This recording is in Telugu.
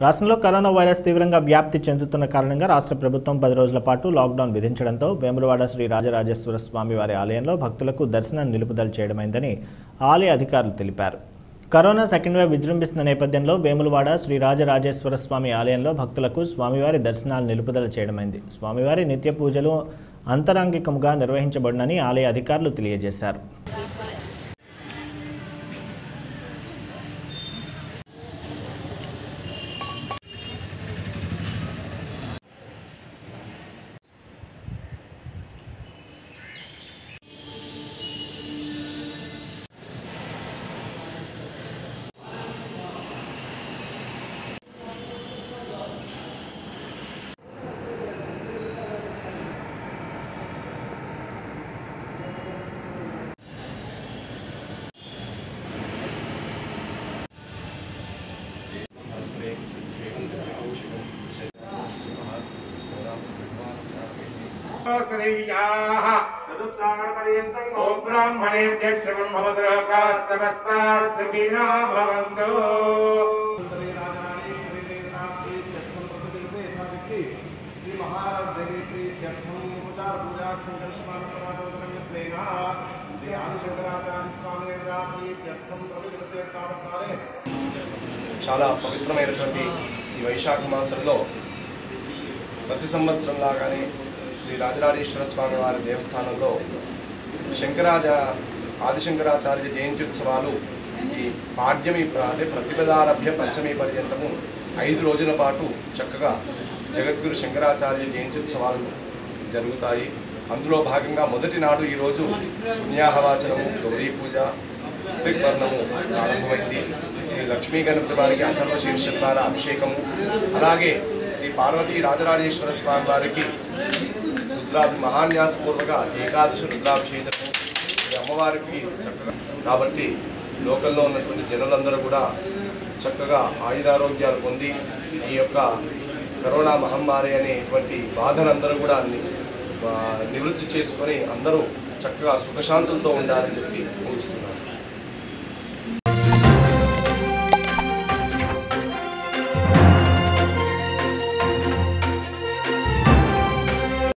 రాష్ట్రంలో కరోనా వైరస్ తీవ్రంగా వ్యాప్తి చెందుతున్న కారణంగా రాష్ట్ర ప్రభుత్వం 10 రోజుల పాటు లాక్డౌన్ విధించడంతో వేములవాడ శ్రీ రాజరాజేశ్వర స్వామి వారి ఆలయంలో భక్తులకు దర్శనం నిలుపుదల చేయడమైందని ఆలయ అధికారులు తెలిపారు. కరోనా సెకండ్ వేవ్ విజృంభిస్తున్న నేపథ్యంలో వేములవాడ శ్రీ రాజరాజేశ్వర స్వామి ఆలయంలో భక్తులకు స్వామివారి దర్శనాలు నిలుపుదల చేయడమైంది. స్వామివారి నిత్య పూజలు అంతరంగికంగా నిర్వహించబడునని ఆలయ అధికారులు తెలియజేశారు. చాలా పవిత్రమైనటువంటి ఈ వైశాఖ మాసంలో ప్రతి సంవత్సరం లాగానే శ్రీ రాజరాజేశ్వర స్వామి వారి దేవస్థానంలో ఆదిశంకరాచార్య జయంతి ఉత్సవాలు ఈ పాడ్యమి అంటే ప్రతిపదారభ్య పంచమి పర్యంతము 5 రోజుల పాటు చక్కగా జగద్గురు శంకరాచార్య జయంతి ఉత్సవాలు జరుగుతాయి. అందులో భాగంగా మొదటి నాడు ఈరోజు పుణ్యాహవాచనము, గౌరీ పూజ, ఋత్విక్వర్ణము ప్రారంభమైంది. శ్రీ లక్ష్మీ గణపతి వారికి అథర్వ శీర్ష ద్వారా అభిషేకము, అలాగే శ్రీ పార్వతీ రాజరాజేశ్వర స్వామి వారికి మహాన్యాసపూర్వక ఏకాదశి రుద్రాభిషేకము అమ్మవారికి చక్కగా. కాబట్టి లోకల్లో ఉన్నటువంటి జనులందరూ కూడా చక్కగా ఆయురారోగ్యాలు పొంది ఈ యొక్క కరోనా మహమ్మారి అనేటువంటి బాధనందరూ కూడా నివృత్తి చేసుకొని అందరూ చక్కగా సుఖశాంతులతో ఉండాలని చెప్పి ఊహిస్తున్నారు.